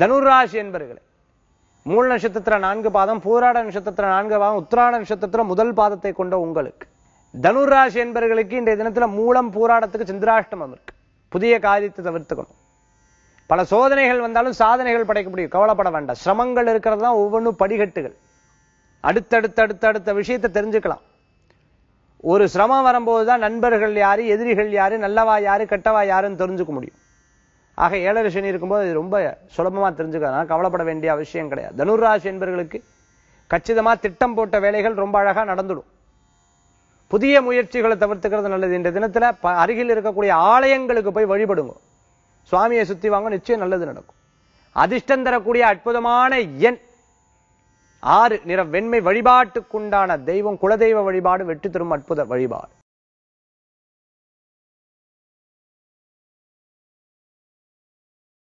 தனுராசி என்பர்களே, மூல நட்சத்திர 4 பாதம், பூராட நட்சத்திர 4 பாதம், உத்திராட நட்சத்திர முதல் பாதத்தை கொண்ட உங்களுக்கு தனுராசி என்பர்களுக்கு இன்றைய தினத்துல மூலம் பூராடத்துக்கு சந்திராஷ்டமம் இருக்கு. புதிய காரியத்தை தவிர்த்துக்கணும். பல சோதனைகள் வந்தாலும் சாதனைகள் படைக்க முடியும், கவலைப்பட வேண்டாம். சிரமங்கள் இருக்கிறது தான் ஒவ்வொன்றும் படிகட்டுகள். அடுத்த விஷயத்தை தெரிஞ்சுக்கலாம். ஒரு சிரமம் வரும்போதுதான் நண்பர்கள் யாரு, எதிரிகள் யாரு, நல்லவா யாரு, கெட்டவா யாருன்னு தெரிஞ்சுக்க முடியும். ஆக 7 சனி இருக்கும்போது இது ரொம்ப சுலபமா தெரிஞ்சுக்கலாம், கவலைப்பட வேண்டிய அவசியம் கிடையாது. தனுராசி என்பவர்களுக்கு கச்சிதமா திட்டம் போட்ட வேலைகள் ரொம்ப அழகா நடந்துடும். புதிய முயற்சிகளை தவிர்த்துக்கிறது நல்லது. இந்த தினத்துல அருகில் இருக்கக்கூடிய ஆலயங்களுக்கு போய் வழிபடுங்க, சுவாமியை சுத்தி வாங்க, நிச்சயம் நல்லது நடக்கும். அதிர்ஷ்டம் தரக்கூடிய அற்புதமான எண் 6, நிறம் வெண்மை. வழிபாட்டுக்குண்டான தெய்வம் குலதெய்வ வழிபாடு, வெற்றி தரும் அற்புத வழிபாடு.